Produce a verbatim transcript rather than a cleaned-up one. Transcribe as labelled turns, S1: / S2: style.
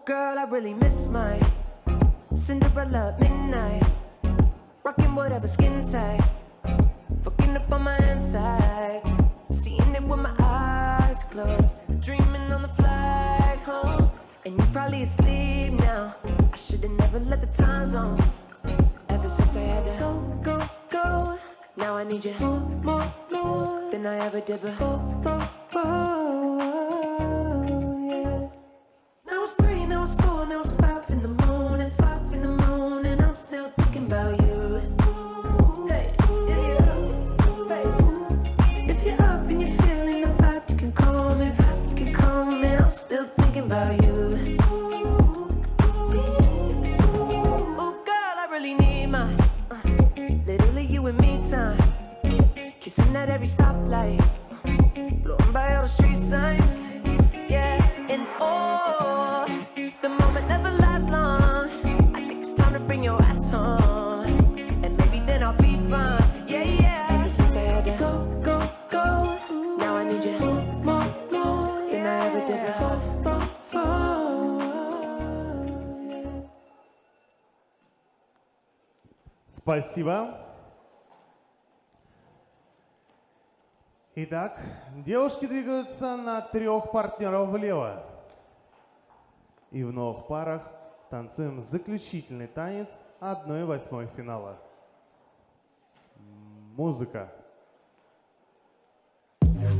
S1: girl, I really miss my Cinderella midnight, rocking whatever skin tight, fucking up on my insides, seeing it with my eyes closed, dreaming on the flight home, and you probably asleep now. I should've never let the time zone. Ever since I had to go, go, go, now I need you more, more, more than I ever did before. Yeah. Now it's three, now it's four, now it's five in the morning, five in the morning. I'm still thinking about you. Hey, yeah, yeah. Hey. If you're up and you're feeling the vibe, you can call me, you can call me. I'm still thinking about you. Oh, girl, I really need my uh, literally you and me time, kissing at every stoplight, blowing by all the street signs. Yeah, and oh, the moment never lasts long. I think it's time to bring your ass home, and maybe then I'll be fine. Yeah, yeah. Ever since I had to go, go, go, now I need you more, more, more than I ever did before.
S2: Спасибо. Итак, девушки двигаются на трех партнеров влево. И в новых парах танцуем заключительный танец одной восьмой финала. Музыка.